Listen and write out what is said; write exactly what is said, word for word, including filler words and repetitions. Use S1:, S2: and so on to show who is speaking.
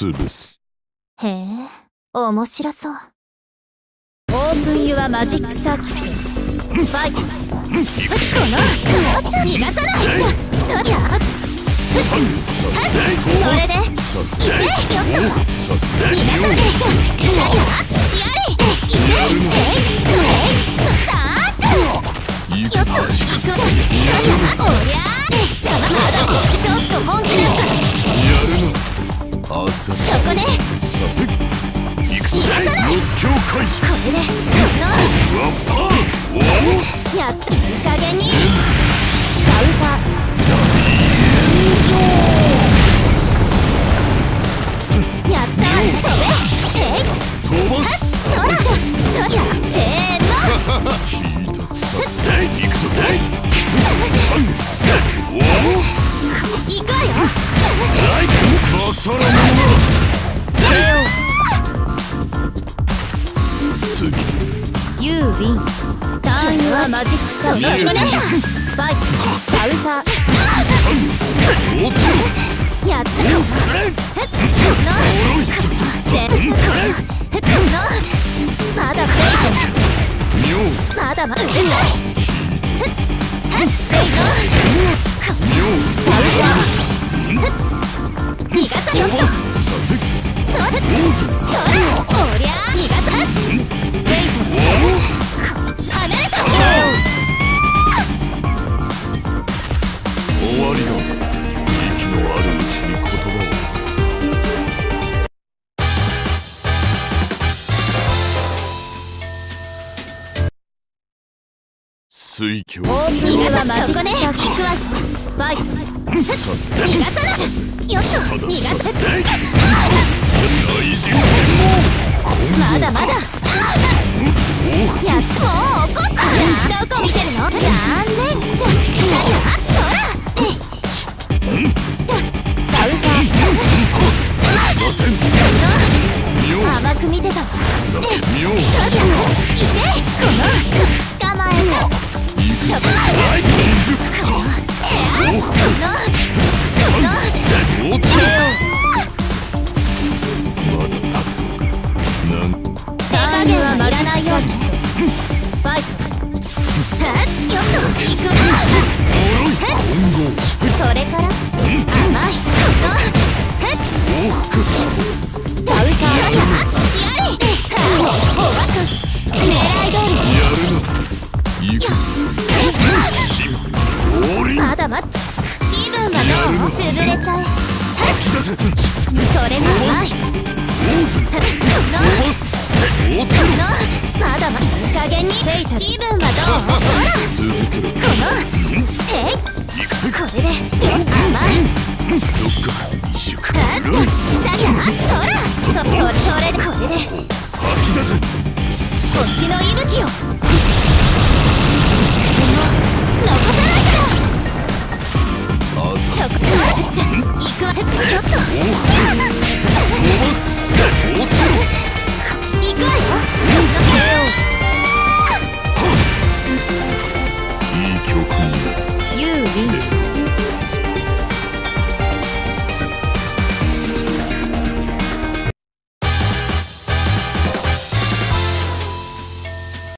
S1: 潰す。
S2: へえ、面白そう。オープンユアマジックサーキット。ファイト。このスポーツ逃がさない。そりゃ。それで。いけよっと。逃がさない。やれ。いけ。それ。そったよっと。行くだ。そりゃ。おりゃ。邪魔だ。ちょっと本気だから。
S1: やるな。そ
S2: こで
S1: 行くぞ。目標開示。
S2: これで
S1: ワッパー。
S2: やっといい加減にカウンターやったー。飛べえい
S1: 飛ばす。
S2: そらそりゃせーの
S1: 聞いたさ。えい行くぞ。えい
S2: 行くわよ。
S1: マサラモン次。
S2: ユーウィン。ターンユアマジックサーキット。ファイトカウンターやったのまだまだまだうるさい。逃がさよっと。そらおりゃ逃がさデイト離れた。
S1: 終わりだ。息のあるうちに言葉を。水郷。
S2: 逃がさそこね。行くわ。ファイト逃がさないよっと。逃がさまだまだやっともう怒ったどこ見てるの。残念そらカウンター甘く見てたわ。いけこの捕まえろ。そこえこのその
S1: まだ立つのか。なん
S2: 手加減はいらないように。ファイトよっと行くわ。それから甘いこの
S1: 往復
S2: カウンターやれおわく狙い通り
S1: やるな。行くぞ。
S2: まだまだ気分がどう潰れちゃえ。
S1: 吐き出せ。
S2: それがうまい。のまだまだいい加減に気分はどう。ほら
S1: 続けろ。
S2: このえいこれで甘い
S1: どっか一緒か。
S2: 下やそらそそそれでこれで
S1: 吐き出せ。
S2: 星の息吹を残さないから
S1: あ
S2: そこそら行くわ。ちょっと行くわよ。